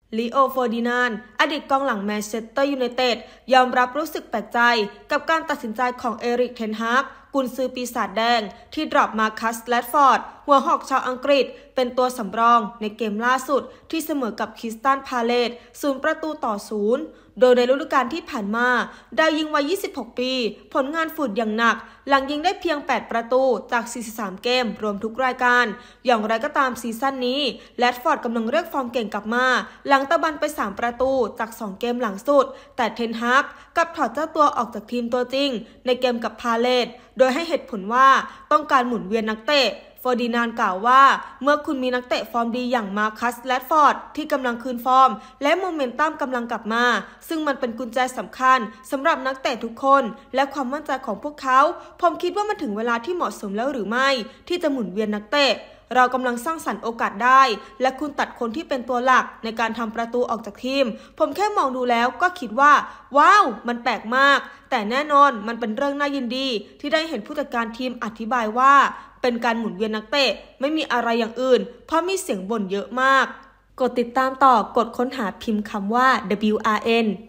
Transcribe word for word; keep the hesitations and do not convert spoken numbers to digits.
ลีโอ เฟอร์ดินานด์อดีตกองหลังแมนเชสเตอร์ยูไนเต็ดยอมรับรู้สึกแปลกใจกับการตัดสินใจของเอริก เทนฮากกุนซือปีศาจแดงที่ดรอปมาคัส แรชฟอร์ดหัวหอกชาวอังกฤษเป็นตัวสำรองในเกมล่าสุดที่เสมอกับคริสตัลพาเลซศูนย์ประตูต่อศูนย์โดยในฤดูกาลที่ผ่านมาดาวยิงวัยยี่สิบหกปีผลงานฝืดอย่างหนักหลังยิงได้เพียงแปดประตูจากสี่สิบสามเกมรวมทุกรายการอย่างไรก็ตามซีซั่นนี้แรชฟอร์ดกำลังเรียกฟอร์มเก่งกลับมาหลังตะบันไปสามประตูจากสองเกมหลังสุดแต่เทนฮากกลับถอดเจ้าตัวออกจากทีมตัวจริงในเกมกับพาเลซโดยให้เหตุผลว่าต้องการหมุนเวียนนักเตะเฟอร์ดินานด์กล่าวว่าเมื่อคุณมีนักเตะฟอร์มดีอย่างมาคัส แรชฟอร์ดที่กำลังคืนฟอร์มและโมเมนตัมกำลังกลับมาซึ่งมันเป็นกุญแจสำคัญสำหรับนักเตะทุกคนและความมั่นใจของพวกเขาผมคิดว่ามันถึงเวลาที่เหมาะสมแล้วหรือไม่ที่จะหมุนเวียนนักเตะเรากำลังสร้างสรรค์โอกาสได้และคุณตัดคนที่เป็นตัวหลักในการทำประตูออกจากทีมผมแค่มองดูแล้วก็คิดว่าว้าวมันแปลกมากแต่แน่นอนมันเป็นเรื่องน่ายินดีที่ได้เห็นผู้จัดการทีมอธิบายว่าเป็นการหมุนเวียนนักเตะไม่มีอะไรอย่างอื่นเพราะมีเสียงบ่นเยอะมากกดติดตามต่อกดค้นหาพิมพ์คำว่า ดับเบิลยู อาร์ เอ็น